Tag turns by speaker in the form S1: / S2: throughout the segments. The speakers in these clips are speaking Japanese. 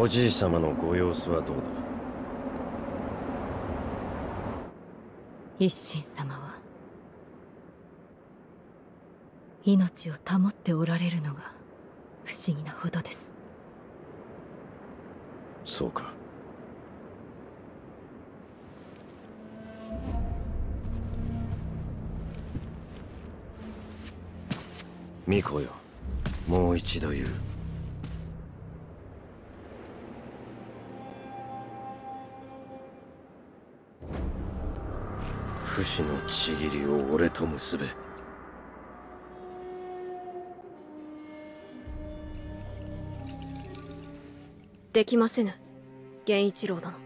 S1: おじい様のご様子はどうだ。
S2: 一心様は命を保っておられるのが不思議なほどです。
S1: そうか。巫女よ、もう一度言う。不死のちぎりを俺と結べ。
S3: できませぬ、源一郎殿。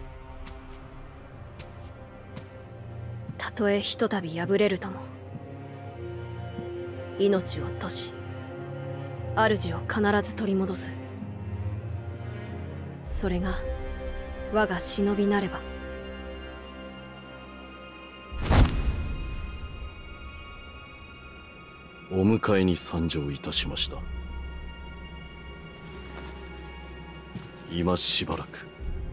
S3: たとえひとたび敗れるとも、命を賭し主を必ず取り戻す。それが我が忍びなれば。
S4: お迎えに参上いたしました。今しばらく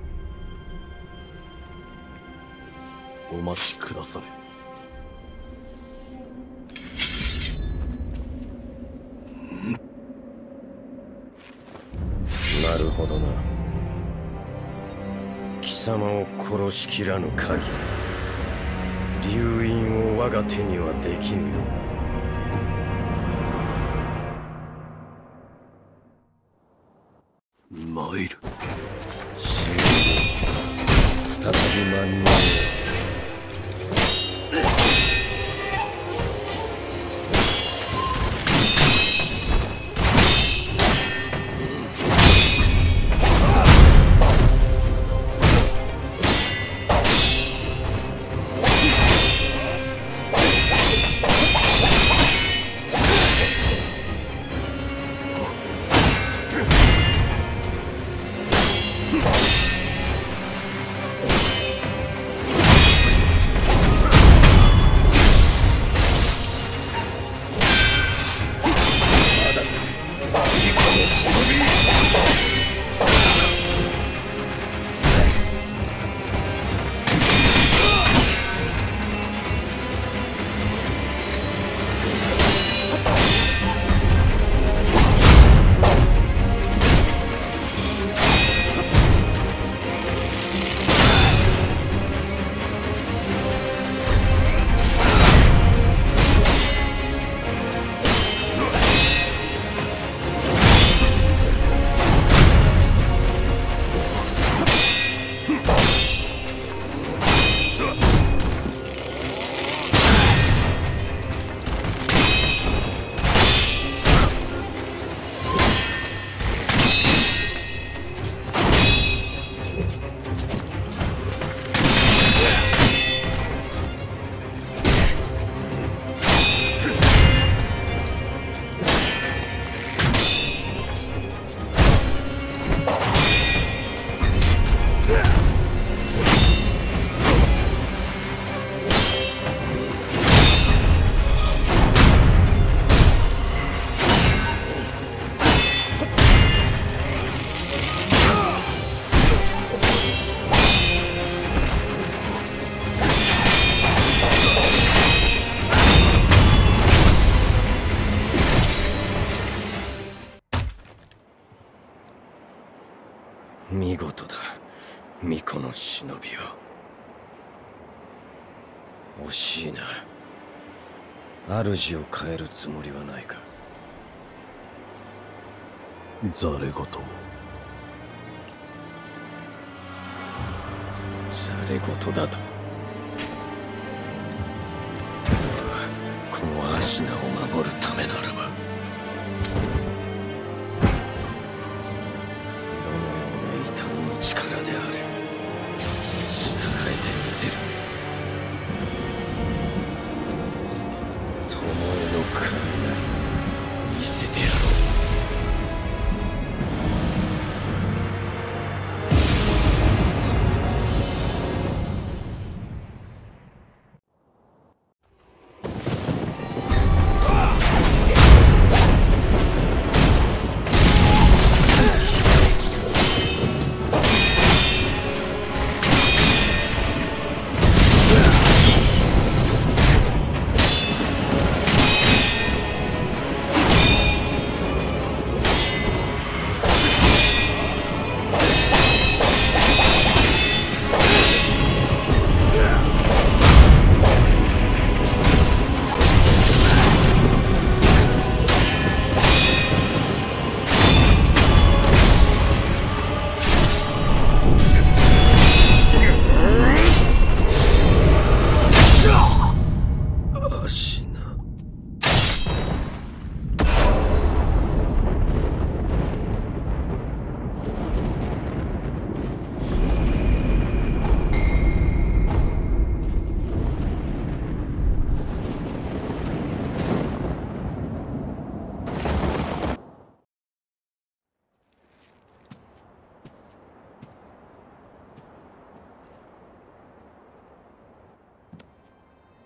S4: お待ちくだされ。
S1: なるほどな。貴様を殺しきらぬ限り流印を我が手にはできぬよ。
S4: 参る。
S1: 再び間に合う。見事だ、巫女の忍びよ。惜しいな。主を変えるつもりはないか。
S4: ざれ言。
S1: ざれ言だと。このアシナを守るためならば、どのような異端の力であれ、従えてみせる。巴の雷、見せてやろう。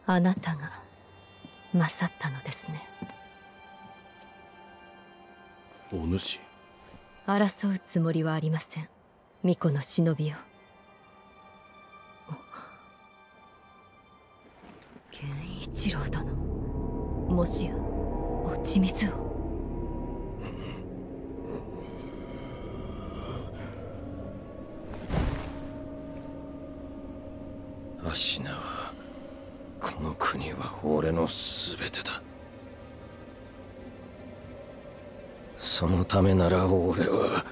S2: あなたが勝ったのですね。
S4: お主。
S2: 争うつもりはありません。巫女の忍びよ。源一郎殿、もしや落ち水を。
S1: アシナは、この国は俺の全てだ。そのためなら俺は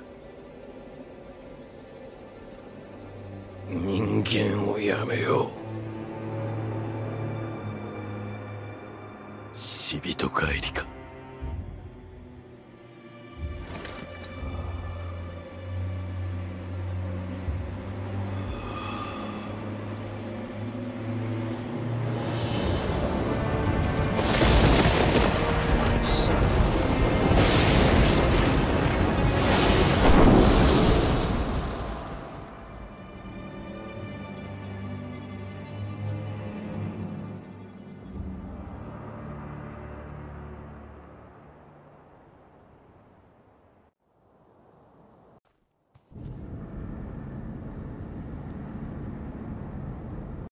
S1: 人間をやめよう。
S4: 死人帰りか。